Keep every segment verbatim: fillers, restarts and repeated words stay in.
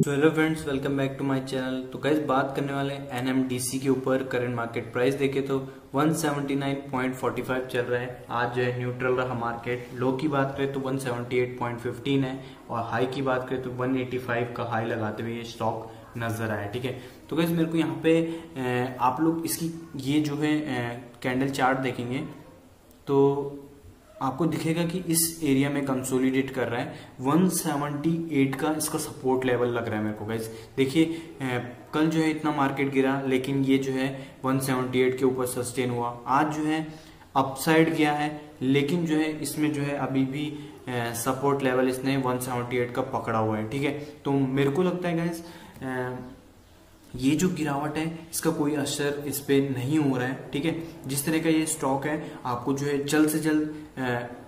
So hello friends, welcome back to my channel. तो guys बात करने वाले हैं एनएमडीसी के ऊपर। करंट मार्केट प्राइस देखे तो one seventy nine point forty five चल रहा है। आज जो है न्यूट्रल रहा मार्केट। लो की बात करें तो one seventy eight point fifteen है और हाई की बात करें तो वन एटी फाइव का हाई लगाते हुए ये स्टॉक नजर आया। ठीक है, तो गाइस मेरे को यहाँ पे आप लोग इसकी ये जो है कैंडल चार्ट देखेंगे तो आपको दिखेगा कि इस एरिया में कंसोलिडेट कर रहा है। वन सेवेंटी एट का इसका सपोर्ट लेवल लग रहा है मेरे को गाइस। देखिए कल जो है इतना मार्केट गिरा लेकिन ये जो है वन सेवेंटी एट के ऊपर सस्टेन हुआ। आज जो है अपसाइड गया है लेकिन जो है इसमें जो है अभी भी सपोर्ट लेवल इसने वन सेवेंटी एट का पकड़ा हुआ है। ठीक है, तो मेरे को लगता है गाइस ये जो गिरावट है इसका कोई असर इस पे नहीं हो रहा है। ठीक है, जिस तरह का ये स्टॉक है आपको जो है जल्द से जल्द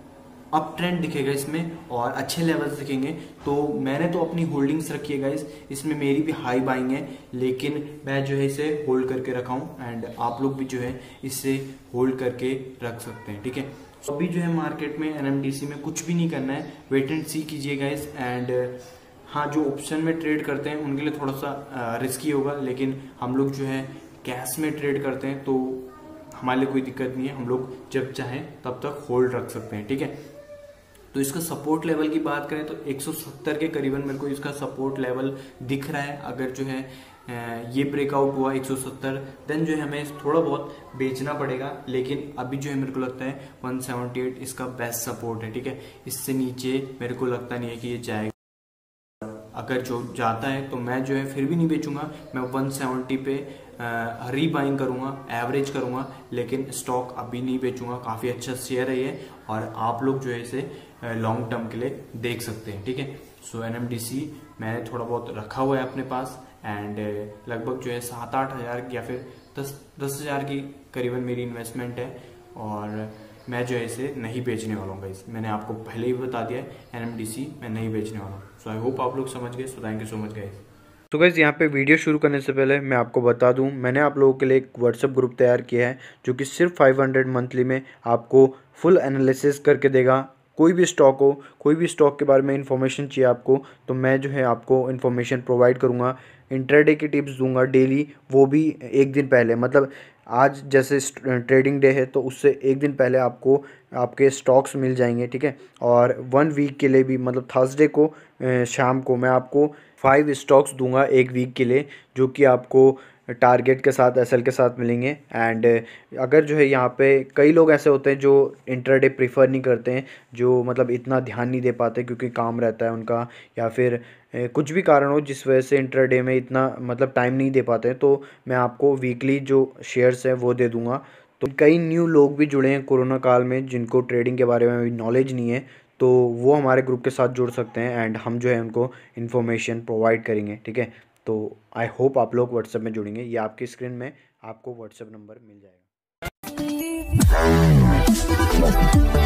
अप ट्रेंड दिखेगा इसमें और अच्छे लेवल्स दिखेंगे। तो मैंने तो अपनी होल्डिंग्स रखी है गाइस, इसमें मेरी भी हाई बाइंग है लेकिन मैं जो है इसे होल्ड करके रखा हूं एंड आप लोग भी जो है इससे होल्ड करके रख सकते हैं। ठीक है, तो अभी जो है मार्केट में एनएमडीसी में कुछ भी नहीं करना है, वेट एंड सी कीजिए गाइस। एंड हाँ, जो ऑप्शन में ट्रेड करते हैं उनके लिए थोड़ा सा रिस्की होगा लेकिन हम लोग जो है कैश में ट्रेड करते हैं तो हमारे लिए कोई दिक्कत नहीं है। हम लोग जब चाहें तब तक होल्ड रख सकते हैं। ठीक है, तो इसका सपोर्ट लेवल की बात करें तो एक सौ सत्तर के करीबन मेरे को इसका सपोर्ट लेवल दिख रहा है। अगर जो है ये ब्रेकआउट हुआ एक सौ सत्तर देन जो है हमें थोड़ा बहुत बेचना पड़ेगा लेकिन अभी जो है मेरे को लगता है वन सेवेंटी एट इसका बेस्ट सपोर्ट है। ठीक है, इससे नीचे मेरे को लगता नहीं है कि ये जाएगा। अगर जो जाता है तो मैं जो है फिर भी नहीं बेचूंगा, मैं वन सेवेंटी पे री बाइंग करूंगा, एवरेज करूंगा लेकिन स्टॉक अभी नहीं बेचूंगा। काफी अच्छा शेयर है ये और आप लोग जो है इसे लॉन्ग टर्म के लिए देख सकते हैं। ठीक है, सो एनएमडीसी मैंने थोड़ा बहुत रखा हुआ है अपने पास एंड लगभग जो है सात आठ हजार या फिर दस दस हजार की करीबन मेरी इन्वेस्टमेंट है और मैं जो है इसे नहीं बेचने वाला हूँ गाइस। मैंने आपको पहले ही बता दिया है एनएमडीसी मैं नहीं बेचने वाला हूँ। सो आई होप आप लोग समझ गए। So thank you so much guys. तो गाइस यहाँ पे वीडियो शुरू करने से पहले मैं आपको बता दूं मैंने आप लोगों के लिए एक व्हाट्सएप ग्रुप तैयार किया है जो कि सिर्फ फाइव हंड्रेड मंथली में आपको फुल एनालिसिस करके देगा। कोई भी स्टॉक हो, कोई भी स्टॉक के बारे में इन्फॉर्मेशन चाहिए आपको तो मैं जो है आपको इन्फॉर्मेशन प्रोवाइड करूँगा। इंट्राडे की टिप्स दूंगा डेली, वो भी एक दिन पहले, मतलब आज जैसे ट्रेडिंग डे है तो उससे एक दिन पहले आपको आपके स्टॉक्स मिल जाएंगे। ठीक है, और वन वीक के लिए भी, मतलब थर्सडे को शाम को मैं आपको फाइव स्टॉक्स दूंगा एक वीक के लिए जो कि आपको टारगेट के साथ एसएल के साथ मिलेंगे। एंड अगर जो है यहाँ पे कई लोग ऐसे होते हैं जो इंट्राडे प्रीफर नहीं करते हैं, जो मतलब इतना ध्यान नहीं दे पाते क्योंकि काम रहता है उनका या फिर कुछ भी कारण हो जिस वजह से इंट्राडे में इतना मतलब टाइम नहीं दे पाते हैं, तो मैं आपको वीकली जो शेयर्स हैं वो दे दूँगा। तो कई न्यू लोग भी जुड़े हैं कोरोना काल में जिनको ट्रेडिंग के बारे में नॉलेज नहीं है तो वो हमारे ग्रुप के साथ जुड़ सकते हैं एंड हम जो है उनको इन्फॉर्मेशन प्रोवाइड करेंगे। ठीक है, तो आई होप आप लोग व्हाट्सएप में जुड़ेंगे। ये आपकी स्क्रीन में आपको व्हाट्सएप नंबर मिल जाएगा।